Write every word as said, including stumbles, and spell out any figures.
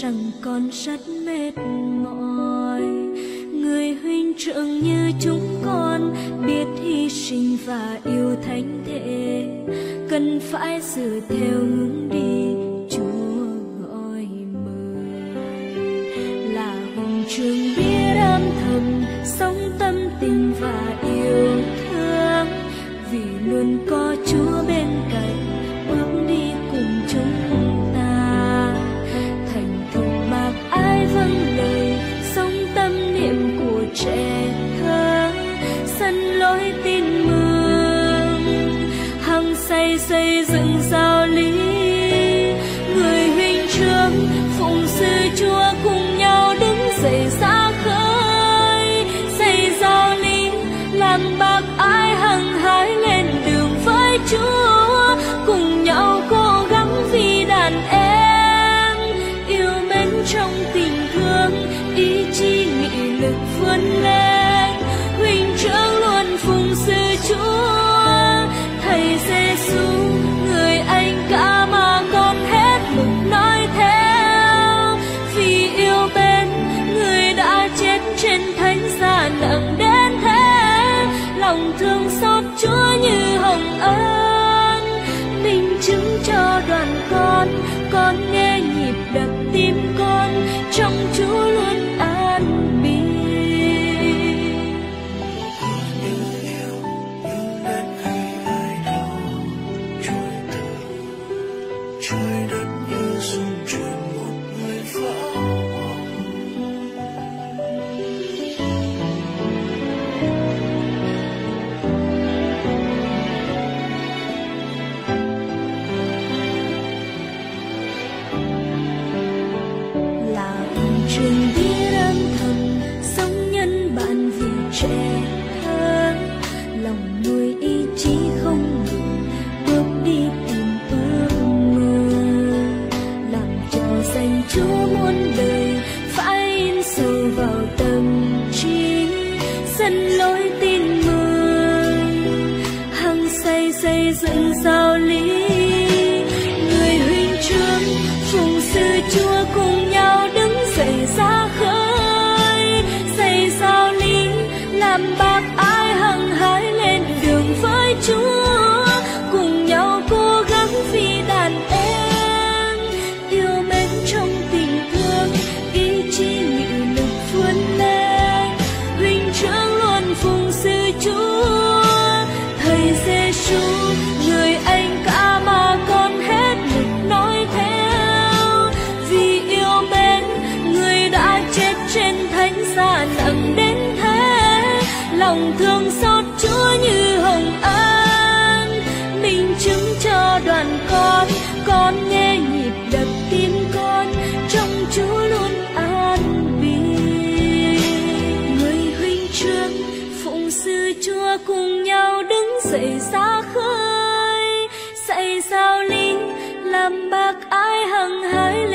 rằng con rất mệt mỏi. Người huynh trưởng như chúng con biết hy sinh và yêu thánh thể, cần phải dựa theo hướng đi Chúa gọi mời. Là huynh trưởng biết âm thầm sống tâm tình và yêu thương, vì luôn có Chúa bên cạnh bước đi cùng chúng ta. Thành thục bác ái vâng lời sống tâm niệm của trẻ thơ, sân lối tin mừng hằng say xây dựng giáo lý. Người huynh trưởng phụng sự Chúa cùng nhau đứng dậy ra khơi, xây giáo lý làm bác ái hăng hái lên đường với Chúa, cùng nhau cố gắng vì đàn em yêu mến trong tình thương, ý chí nghị lực vươn lên. Huynh trưởng luôn phụng sự Chúa, thầy Giêsu người anh cả mà con hết mực nói theo. Vì yêu mến người đã chết trên thánh giá nặng đến thế, lòng thương xót Chúa như hồng ân. Minh chứng cho đoàn con, con nghe nhịp đập tim con, trong Chúa luôn an bình. Những yêu những đến khi ai đâu trôi từ trời đất như dung chuyển một người phá hoại. Là hùng trường biết âm thầm sống nhân bản vì trẻ thơ, lòng nuôi ý chí không ngừng bước đi tìm ước mơ, làm cho danh Chúa muôn đời phải in sâu vào tâm trí. Dân lối tin mừng hăng say xây dựng giáo lý. Người huynh trưởng phụng sự Chúa cùng nhau đứng dậy ra khơi, xây giáo lý làm bác ái hăng hái lên đường với Chúa, cùng nhau cố gắng vì đàn em yêu mến trong tình thương, ý chí nghị lực vươn lên. Huynh trưởng luôn phụng sự Chúa, thầy Giêsu người anh cả mà con hết mực nói theo. Vì yêu mến người đã chết trên thánh giá nặng đến thế, lòng thương xót Chúa như hồng ân. Minh chứng cho đoàn con, con nghe nhịp đập tim con, trong Chúa luôn an bình. Người huynh trưởng phụng sự Chúa cùng nhau đứng dậy ra khơi, xây giáo lý làm bác ái hăng hái lên